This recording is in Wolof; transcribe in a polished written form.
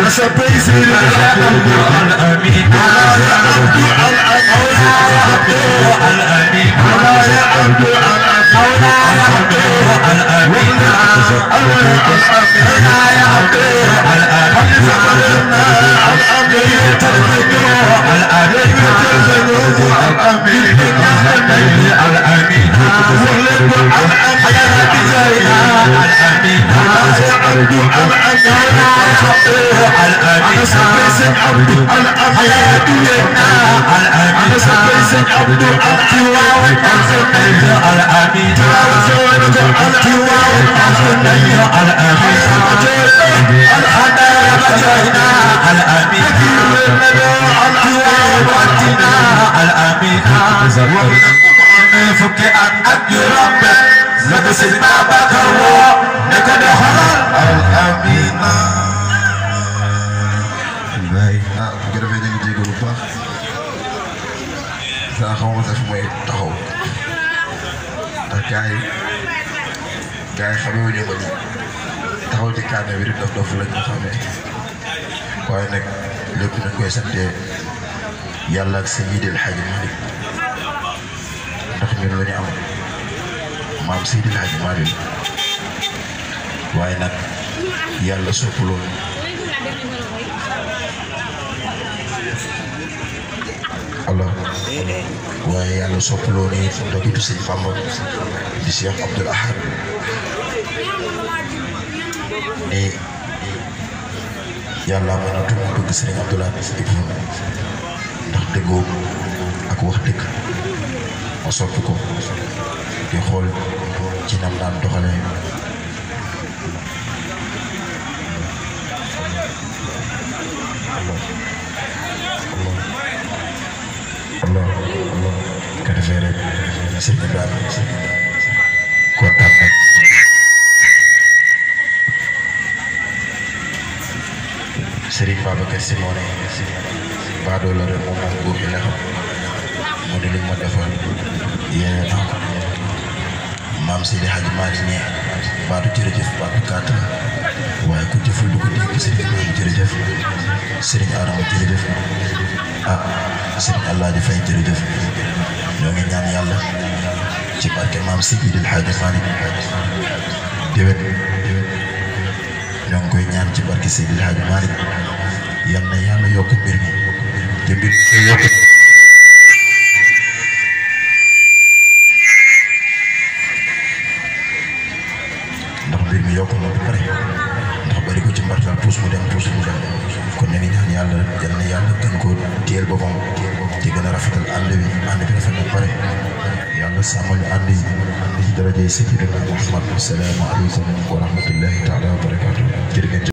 سبيسي الأمين يا عبد الأمين يا عبد فك أنك ربك نقصد بابك هو نكد حرام الأمين باي جرب يدك جيجو لبا سأخوة سفمي تحو gaay xamé ñu ma ni taxaw ci kané wi dof dof lañu xamé waye nak lepp ñu koy santé yalla ak sayyidil hadji malik ndax ñun lañu am maam sayyidil hadji malik waye nak yalla soppulo Allah waye yalla soppulo ni dogitu seigne Famba di Cheikh Abdoul Ahad ni yalla mëna tu bëgg Serigne Abdoul Ahad ndax deggo ak wax dëgg ma soppi ko di xool ci nam daan doxale Allah ka defee rek Serigne Ibrahima kontaan nag Serigne Babacar Sy moo ne baadoo la rek moom góor gi la xam moo di li ma defal yéene naa ko maam Seydi Hadji Malick ne baatu jërëjëf baatu kàtt la waaye ku jëful du ko dégg Serigne Ibrahima jërëjëf Serigne Adama jërëjëf Serigne Alaaji Fay jërëjëf ñoo ngi ñaan yàlla ci barke maam Seydi Hadji Malick déwén ñoo ngi koy ñaan ci barke Seydi Hadji Malick yal na yàlla yokk mbir mi te mbir mi yokk ndax mbir mi yokk na ba pare ndax bari ko ci mbartal puus mu dem kon ñu ngi ñaan yàlla yal na yàlla gën ko téyel boppam ci gën a rafetal ànd bi rafet na pare yàlla sàmmal ñu ànd yi ci darajay Sayyidina Muhammad. Assalaamu aleykum wa rahmatullahi taala wa barakaatu.